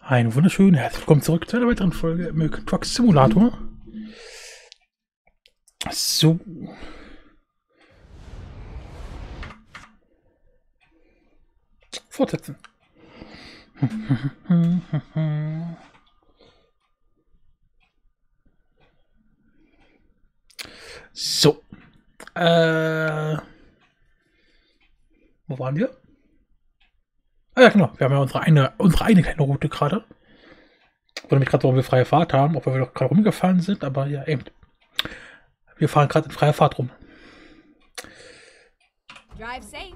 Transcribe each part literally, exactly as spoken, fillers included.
Ein wunderschön, herzlich willkommen zurück zu einer weiteren Folge American Truck Simulator. So. Fortsetzen. So. Äh. Wo waren wir? Ah ja, genau. Wir haben ja unsere eine, unsere eine kleine Route gerade. Ich wollte mich gerade so, ob wir freie Fahrt haben, ob wir doch gerade rumgefahren sind, aber ja, eben. Wir fahren gerade in freier Fahrt rum. Drive safe.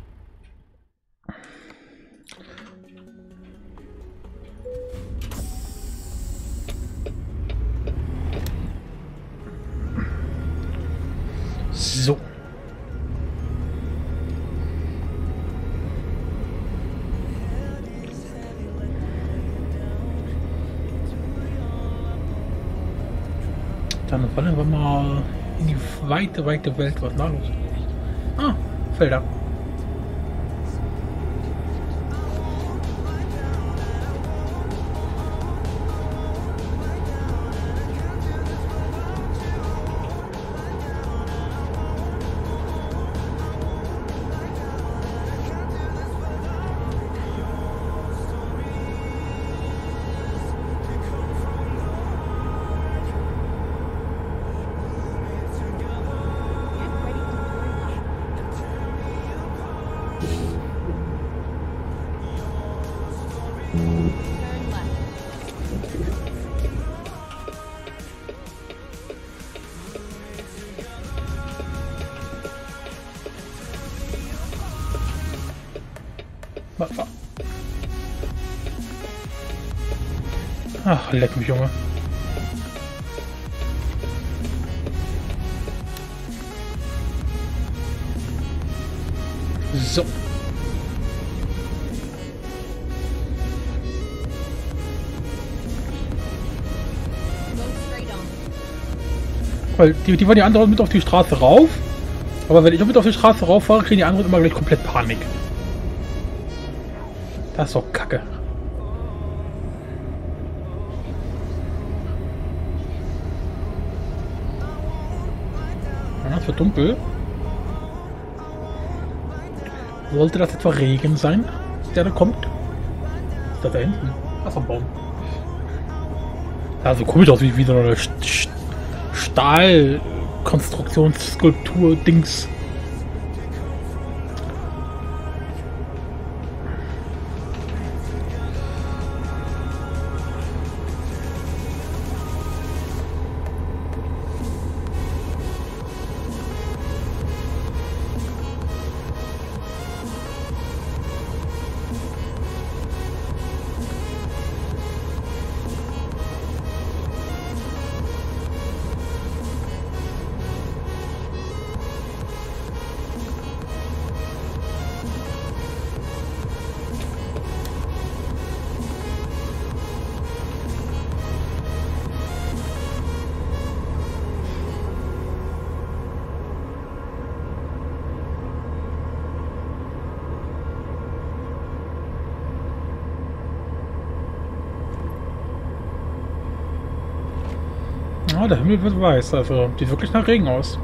So. Dann wollen wir mal in die weite, weite Welt. Was ist da los? Ah, Felder. Ach, leck mich, Junge. So. Weil die, die wollen die anderen mit auf die Straße rauf. Aber wenn ich mit auf die Straße rauf fahre, kriegen die anderen immer gleich komplett Panik. Das ist doch Kacke. Ja, es wird dunkel. Sollte das etwa Regen sein, der da kommt? Ist das da hinten? Ach, so ein Baum. Ja, so komisch aus wie, wie so eine Stahlkonstruktionsskulptur-Dings. Ah, der Himmel wird weiß, also sieht wirklich nach Regen aus.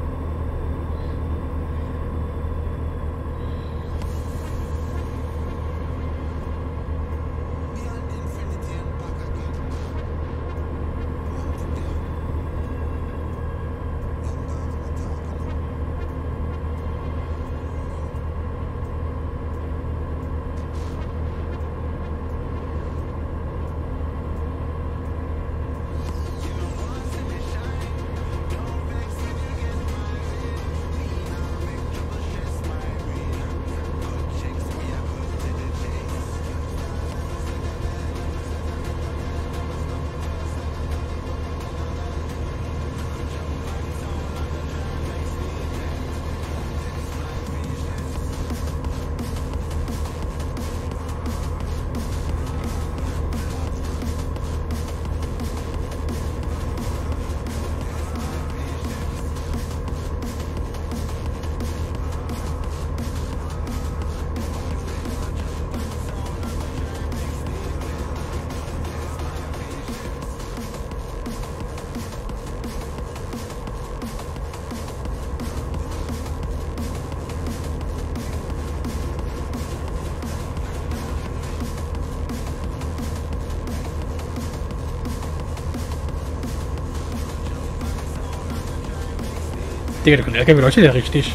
Digga, der L K W leuchtet ja richtig.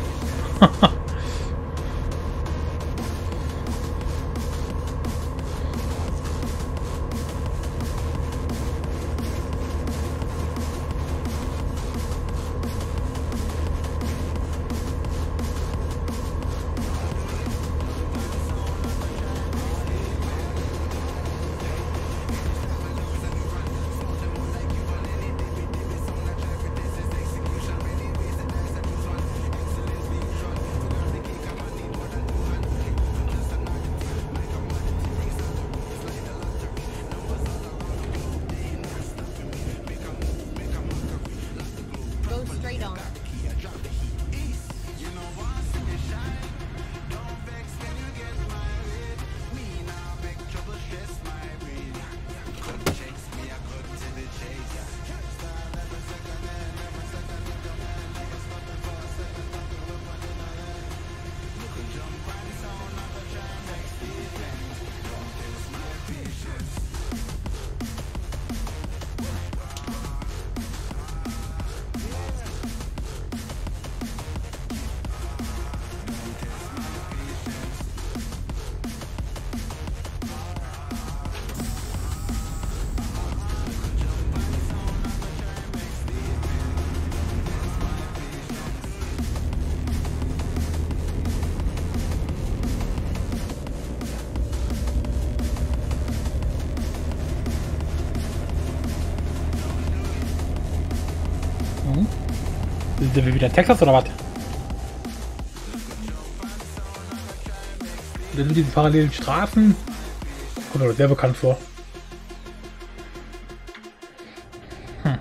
Sind wir wieder in Texas oder was? Dann sind diese parallelen Straßen. Kommt mir sehr bekannt vor. Hm.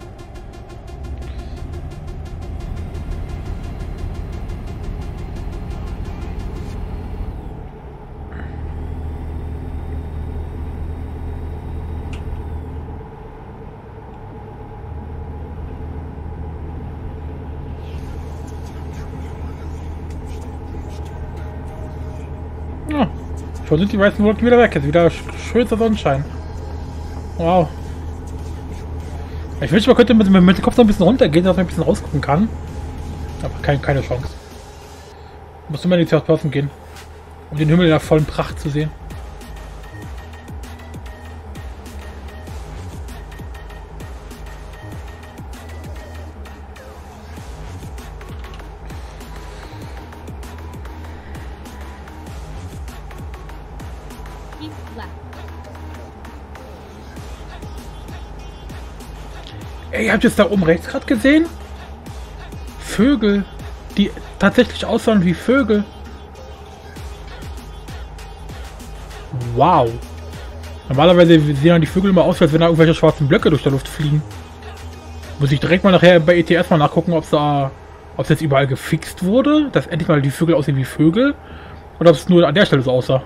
Ja, schon sind die weißen Wolken wieder weg. Jetzt wieder schönster Sonnenschein. Wow. Ich wünschte, man könnte mit, mit dem Kopf noch ein bisschen runtergehen, dass man ein bisschen rausgucken kann. Aber kein, keine Chance. Muss immer in die South Person gehen, um den Himmel in der vollen Pracht zu sehen. Ey, habt ihr es da oben rechts gerade gesehen? Vögel, die tatsächlich aussahen wie Vögel. Wow. Normalerweise sehen die Vögel immer aus, als wenn da irgendwelche schwarzen Blöcke durch die Luft fliegen. Muss ich direkt mal nachher bei E T S mal nachgucken, ob es da, ob es jetzt überall gefixt wurde, dass endlich mal die Vögel aussehen wie Vögel, oder ob es nur an der Stelle so aussah.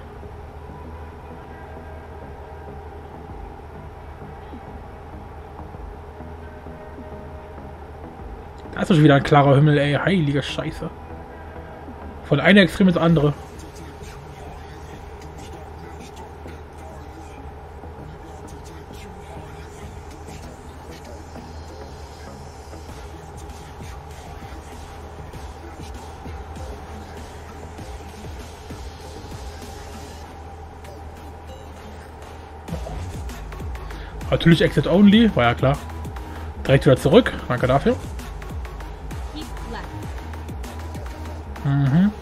Da ist doch schon wieder ein klarer Himmel, ey, heilige Scheiße. Von einer Extrem ins andere. Natürlich Exit Only, war ja klar. Direkt wieder zurück, danke dafür. Mhm.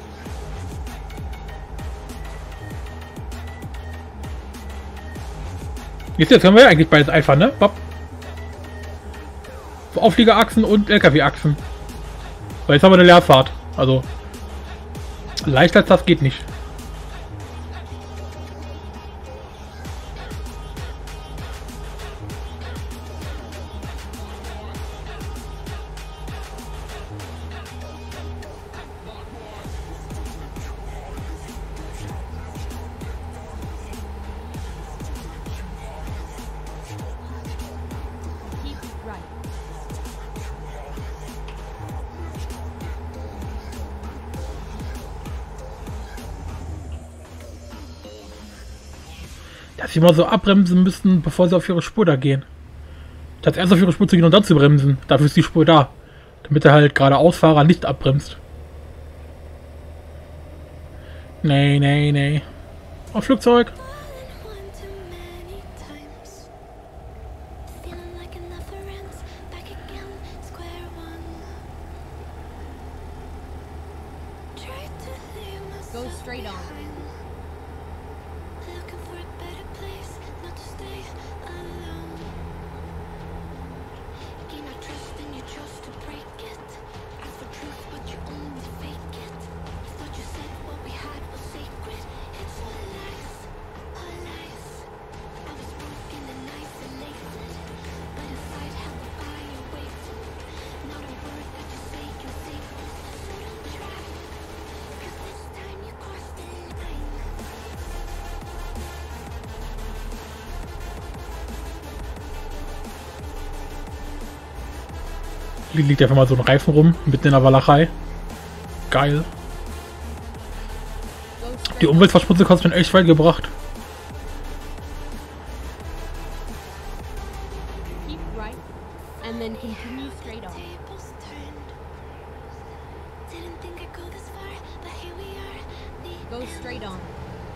Jetzt, jetzt können wir ja eigentlich beides einfach, ne? Bob. Aufliegerachsen und L K W-Achsen. Weil jetzt haben wir eine Leerfahrt. Also leichter als das geht nicht. Dass sie mal so abbremsen müssten, bevor sie auf ihre Spur da gehen. Statt erst auf ihre Spur zu gehen und dann zu bremsen. Dafür ist die Spur da. Damit der halt geradeausfahrer nicht abbremst. Nee, nee, nee. Auf Flugzeug. Go straight on. Liegt einfach mal so ein Reifen rum, mitten in der Walachei. Geil. Die Umweltverschmutzung hat es schon echt weit gebracht. Keep right and then continue straight on. Go straight on.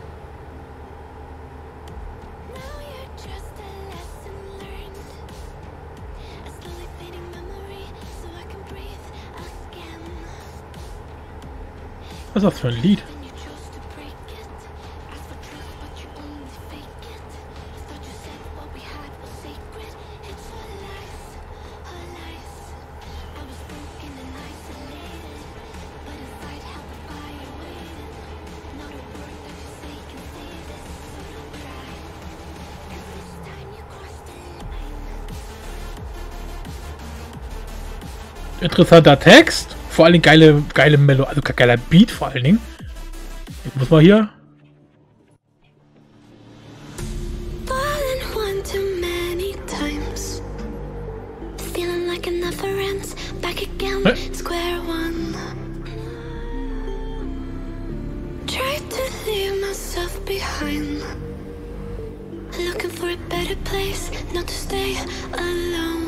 Was ist das für ein Lied? Interessanter Text, vor allem geile, geile Melo, also geiler Beat vor allen Dingen. Ich muss mal hier. Looking for a better place, not to stay alone.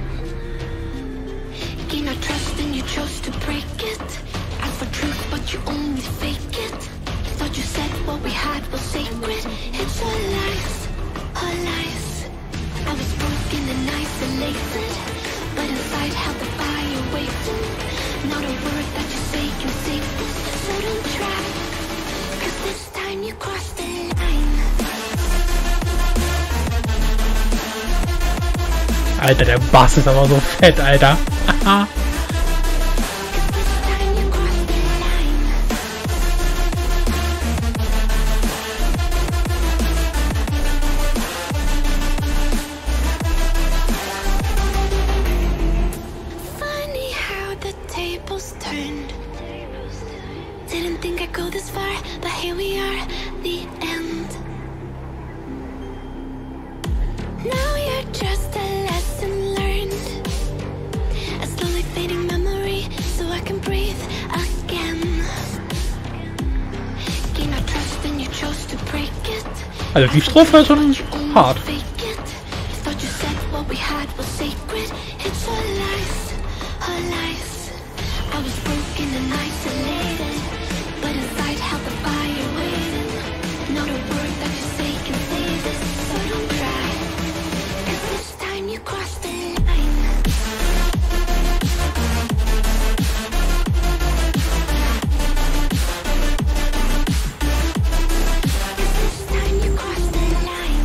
Gain our trust and you chose to break it. Ask for truth but you only fake it. Thought you said what we had was sacred. It's all lies, all lies. I was broken and isolated, but inside held the fire waiting. Not a word that you say can save this, so don't try, cause this time you crossed the line. Alter, der Bass ist aber so fett, Alter. Haha. Funny how the tables turned. Didn't think I'd go this far, but here we are, the end. Now you're just a lesson learned, a slowly fading memory, so I can breathe again. Gain our trust and you chose to break it. Also die Strophe ist schon hart. Thought you said what we had was sacred. It's all lies, all lies. I was broken and isolated, but inside held the fire waiting. Not a word that you say can save this, so don't try, cause this time you crossed the line. Cause this time you crossed the line.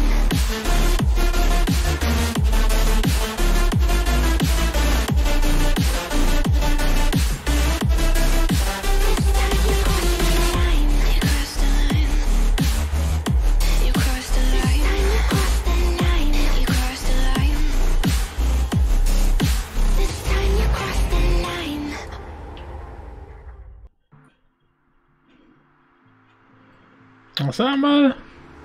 Sag mal.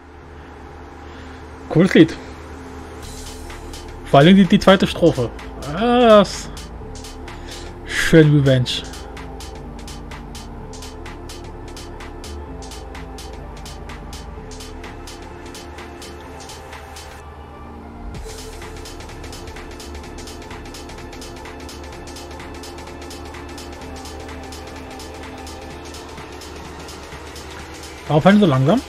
Cooles Lied. Vor allem die, die zweite Strophe. Das schön Revenge. Warum fallen die so langsam?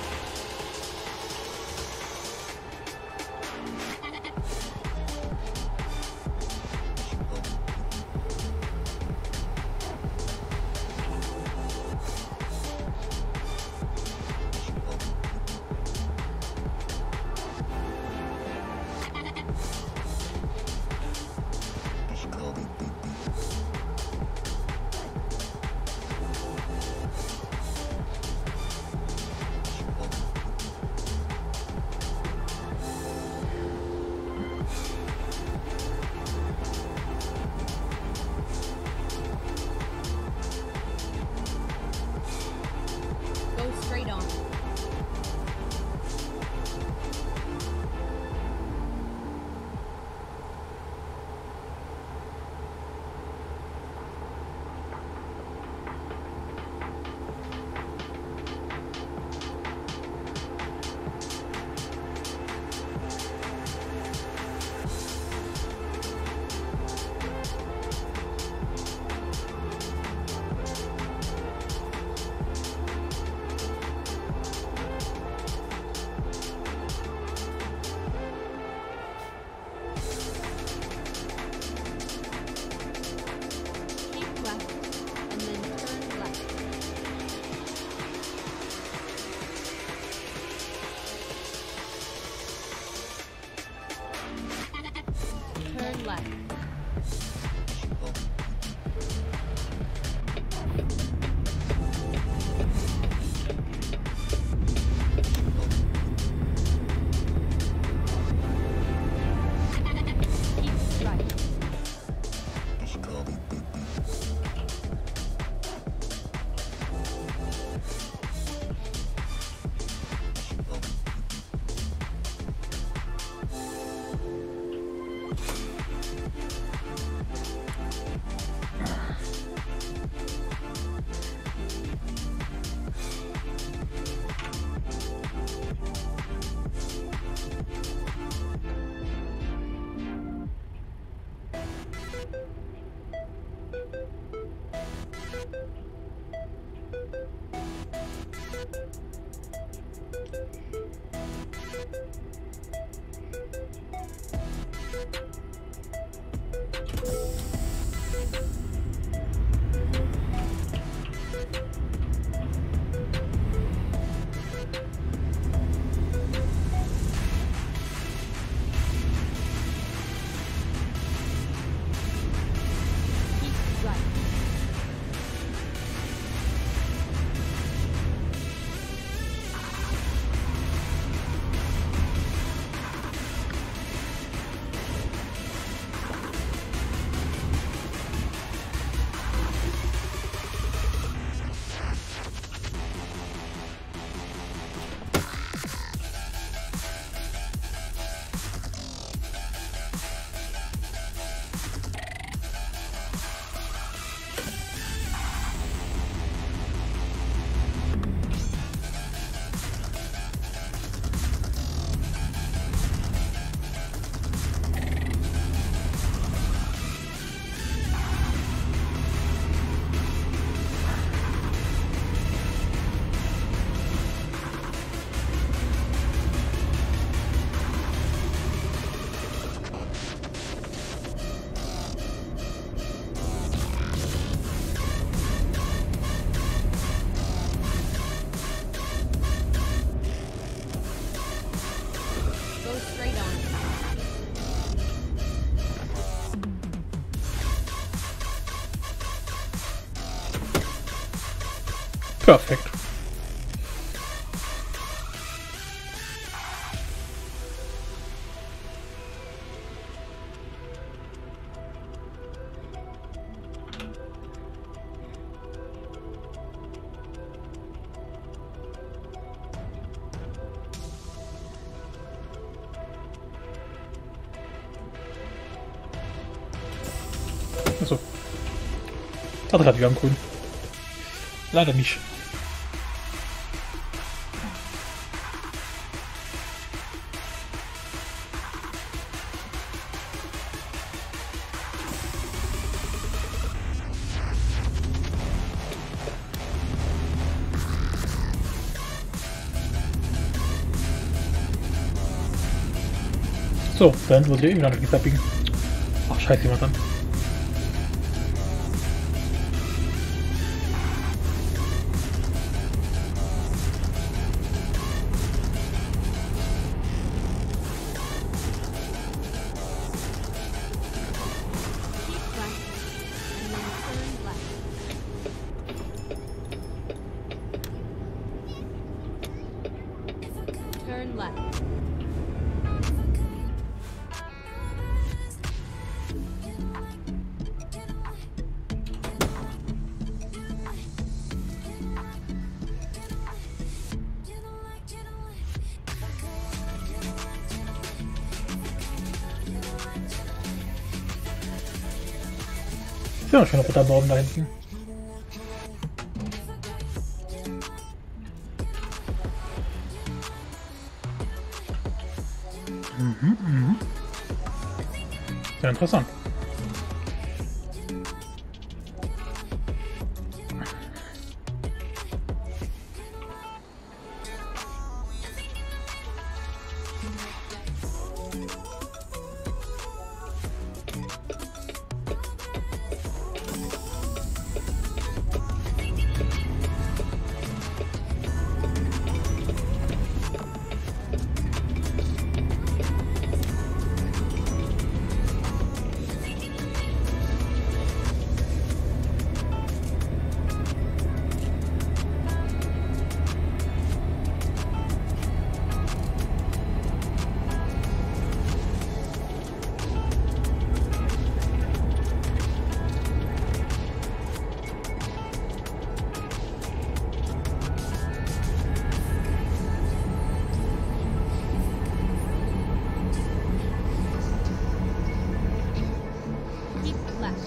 Go straight on. Keep left, and then turn left. Turn left. Keep right. Keep right. Go straight on. Perfekt. Achso. Hatte gerade wieder am Grün. Leider nicht. So, dann muss ich eben wieder nicht abbiegen. Ach, scheiße, jemand an. Turn left. Ist ja schon ein roter Baum da hinten. Mhm, mhm. Sehr interessant. Keep left.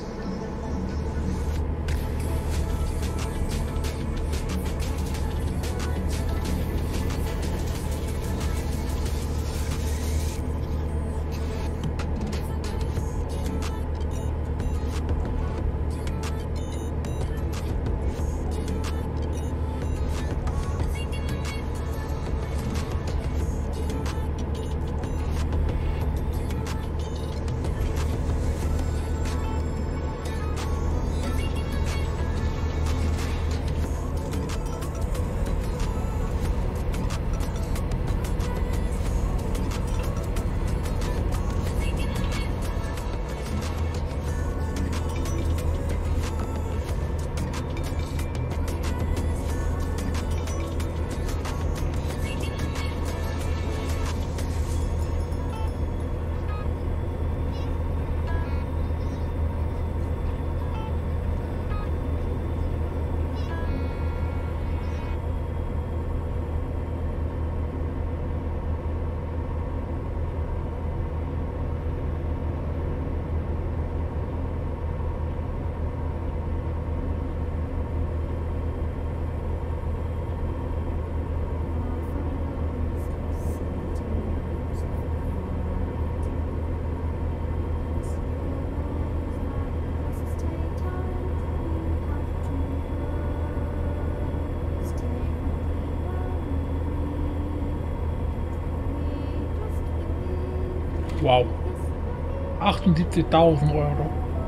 Wow. achtundsiebzigtausend Euro.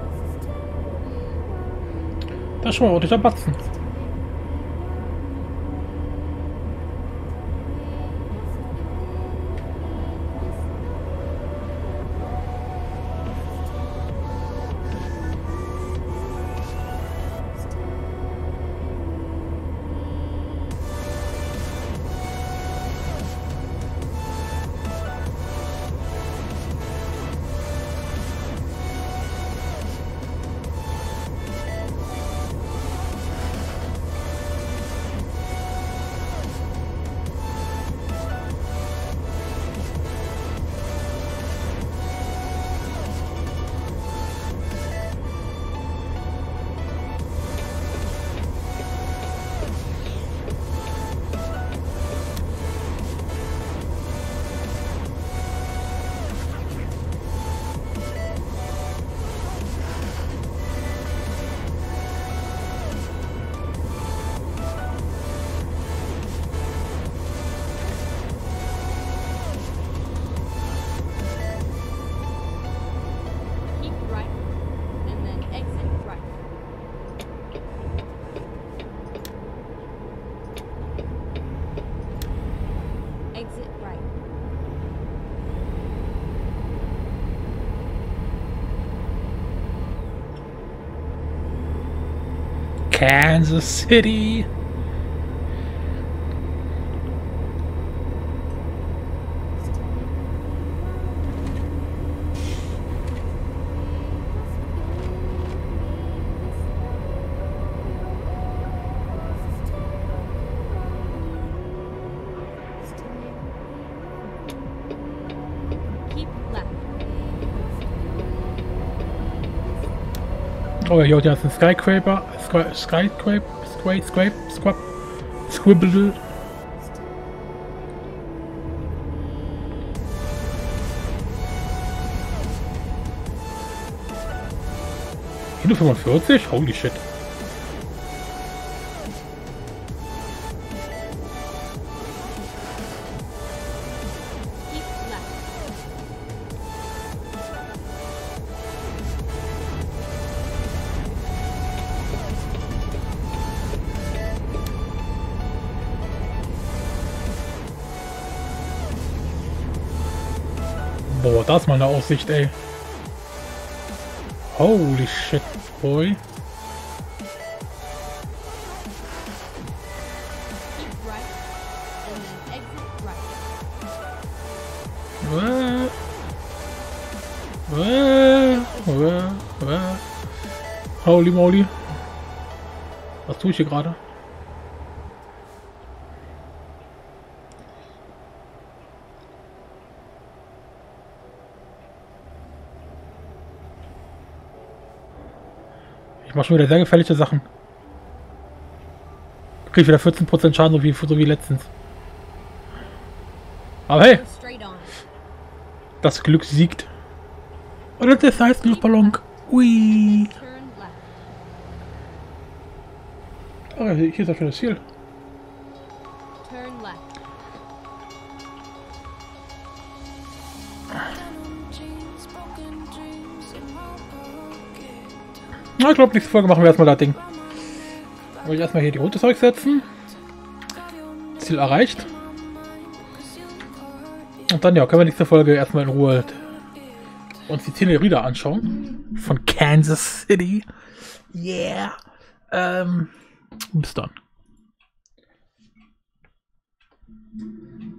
Das ist schon mal ordentlicher Batzen. Kansas City. Keep left. Oh ja, hier hat ja ein Skyscraper. Sky- Skyscraper. Scrape. Scrape. Squab. Squibble. Kilo fünfundvierzig? Holy shit. Keep left. Boah, das ist mal eine Aussicht, ey. Holy shit, boy. Keep right. And then exit right. Wah. Wah. Wah. Wah. Holy moly. Was tue ich hier gerade? Ich mache schon wieder sehr gefährliche Sachen. Krieg wieder vierzehn Prozent Schaden, so wie, so wie letztens. Aber hey, Go straight on. das Glück siegt. Und das heißt Luftballon. Ui. Turn left. Oh, hier ist ein schönes Ziel. Turn left. Na, ich glaube, nächste Folge machen wir erstmal das Ding. Wollte ich erstmal hier die rote Zeug setzen. Ziel erreicht. Und dann ja, können wir nächste Folge erstmal in Ruhe uns die Ziele wieder anschauen. Von Kansas City. Yeah. Ähm, bis dann.